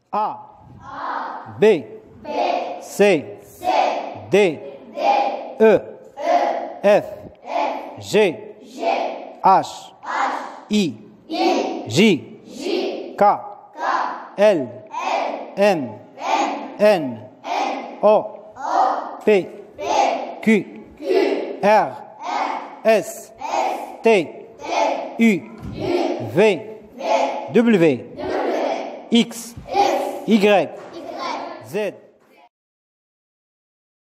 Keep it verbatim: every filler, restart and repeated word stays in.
A, B, C, D, E, F, G, H, I, J, K, L, M, N, O, P, Q, R, S, T, U, V, W, X, Y, Z.